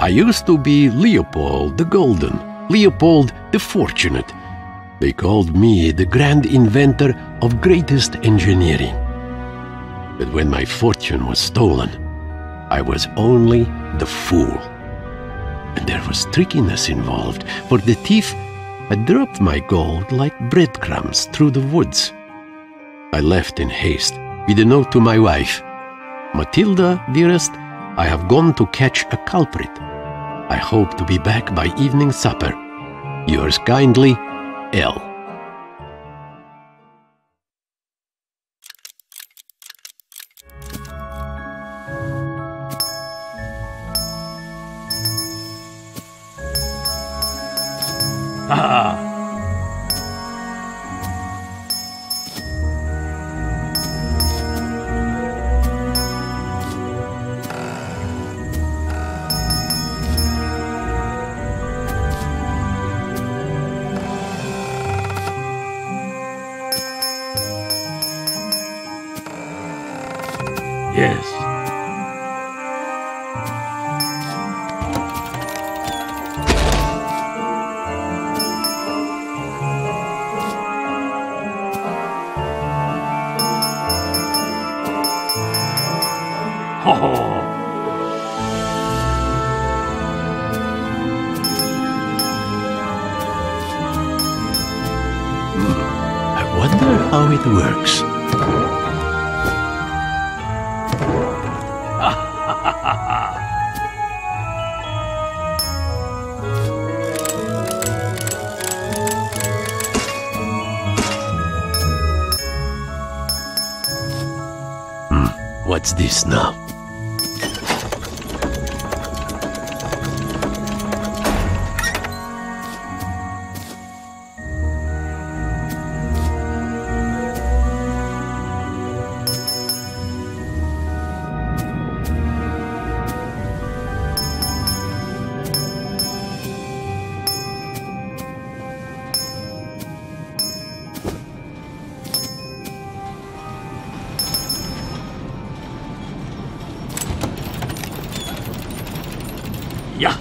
I used to be Leopold the Golden, Leopold the Fortunate. They called me the grand inventor of greatest engineering. But when my fortune was stolen, I was only the fool. And there was trickiness involved, for the thief had dropped my gold like breadcrumbs through the woods. I left in haste with a note to my wife. Matilda, dearest, I have gone to catch a culprit. I hope to be back by evening supper. Yours kindly, L. Ah! Yes. Oh. I wonder how it works. What's this now? Yeah.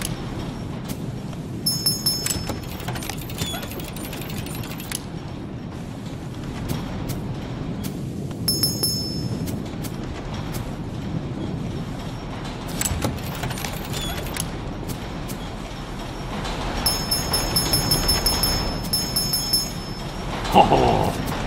Oh.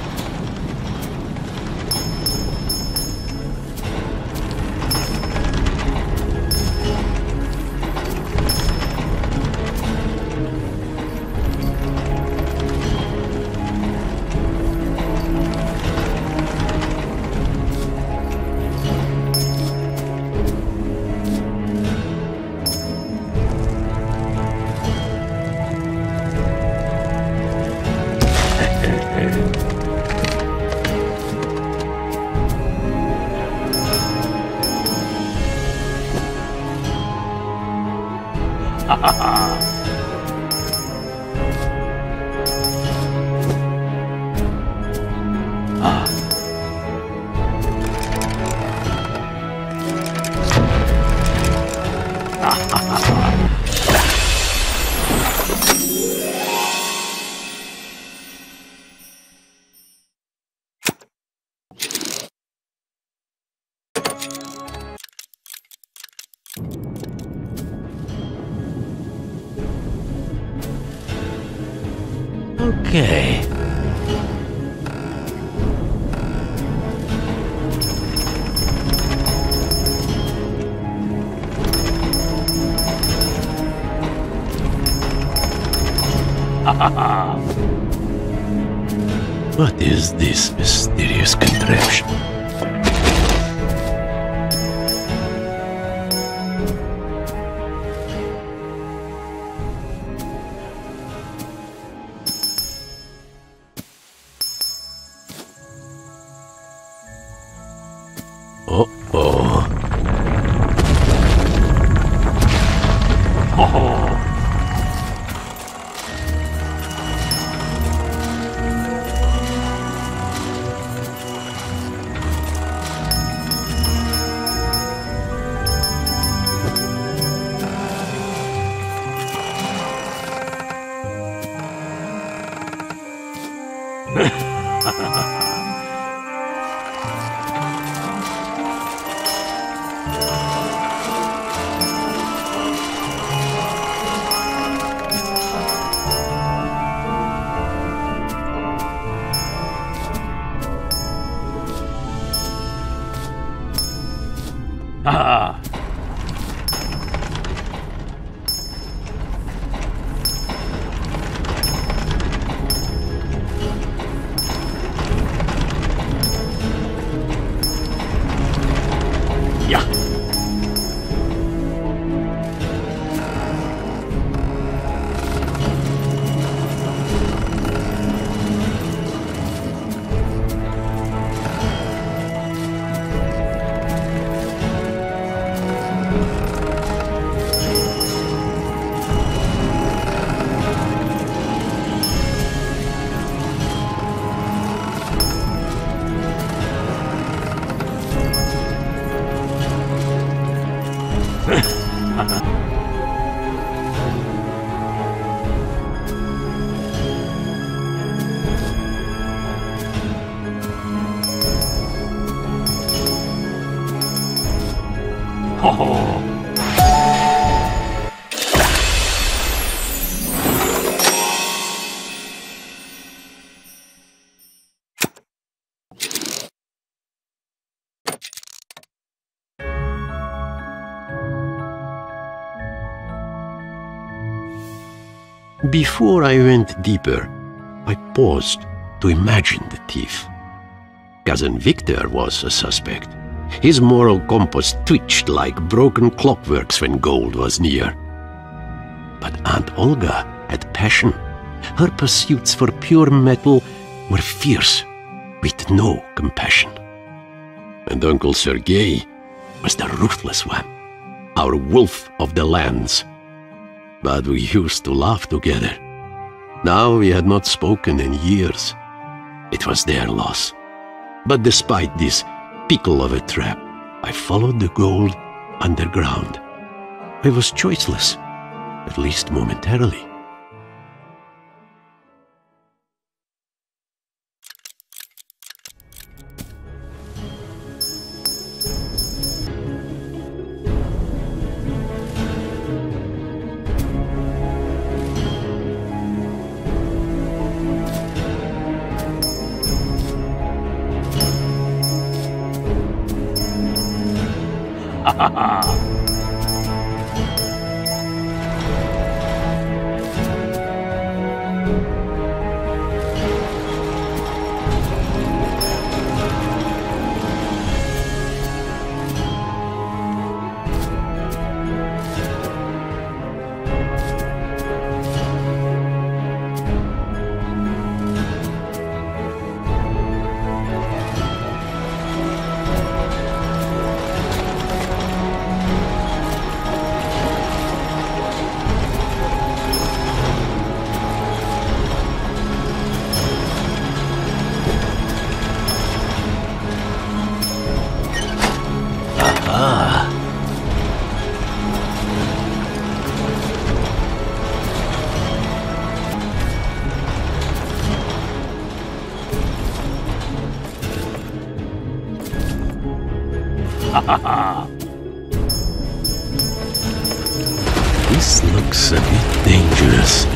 Ha ha ha! Okay. What is this mysterious contraption? Uh-oh. Oh. Ah. Yeah. Oh. Before I went deeper, I paused to imagine the thief. Cousin Victor was a suspect. His moral compass twitched like broken clockworks when gold was near. But Aunt Olga had passion. Her pursuits for pure metal were fierce, with no compassion. And Uncle Sergei was the ruthless one, our wolf of the lands. But we used to laugh together. Now we had not spoken in years. It was their loss. But despite this pickle of a trap, I followed the gold underground. I was choiceless, at least momentarily. This looks a bit dangerous.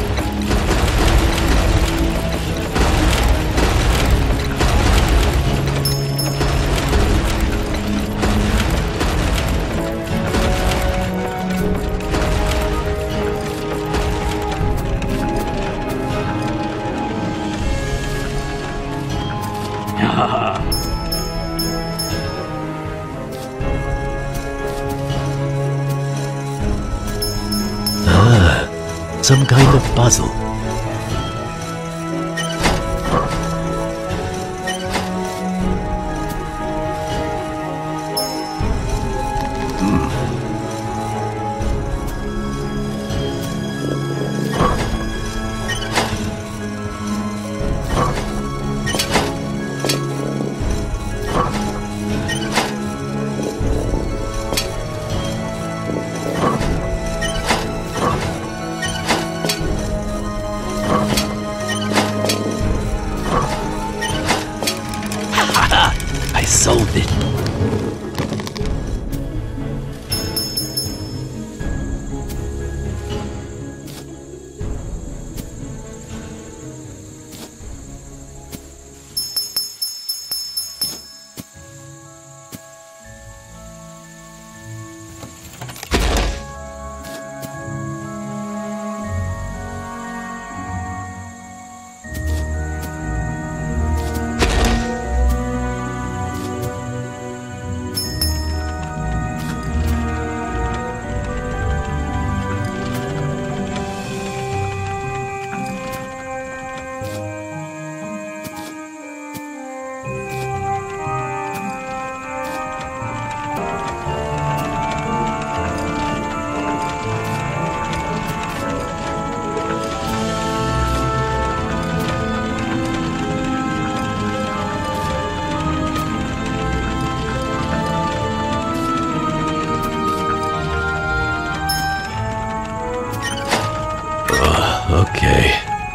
Some kind of puzzle. solved it. Okay.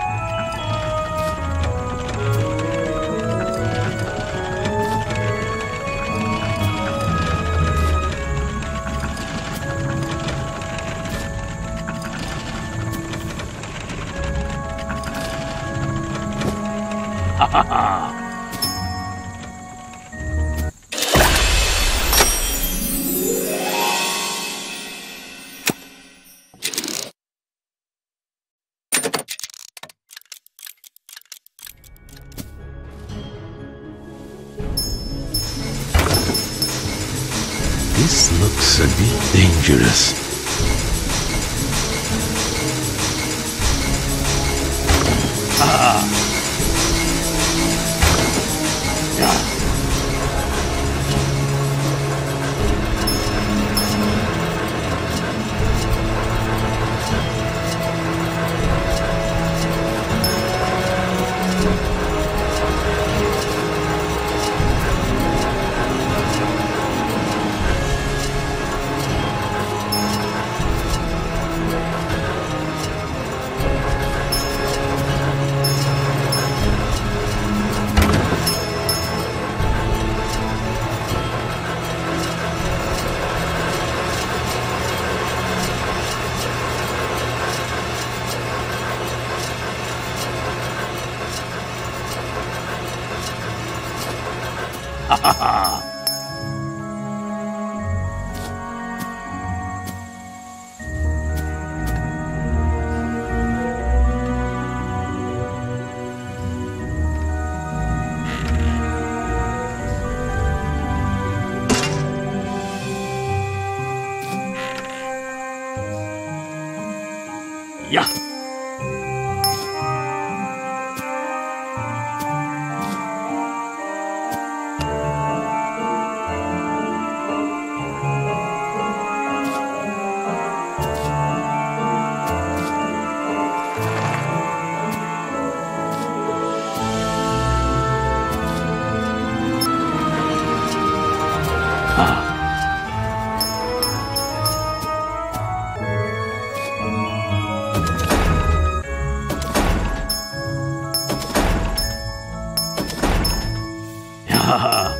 Ha ha ha! This looks a bit dangerous. Ha ha ha! Yeah! Yeah!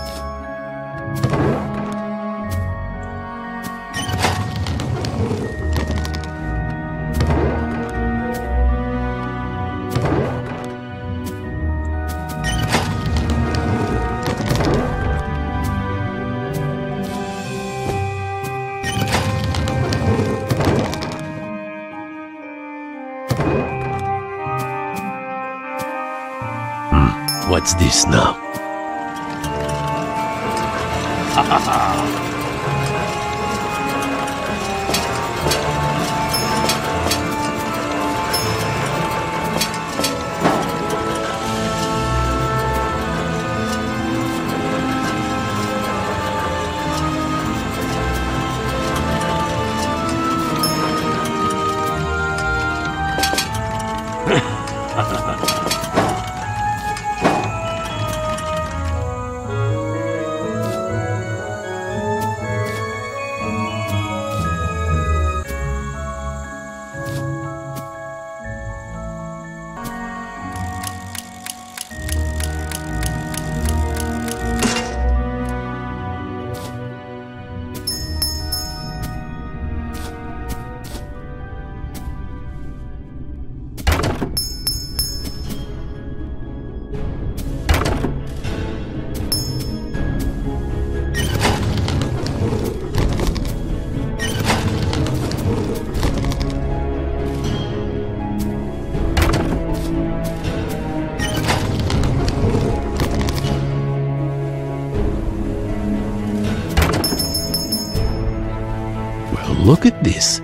What's this now? Ha ha ha! look at this.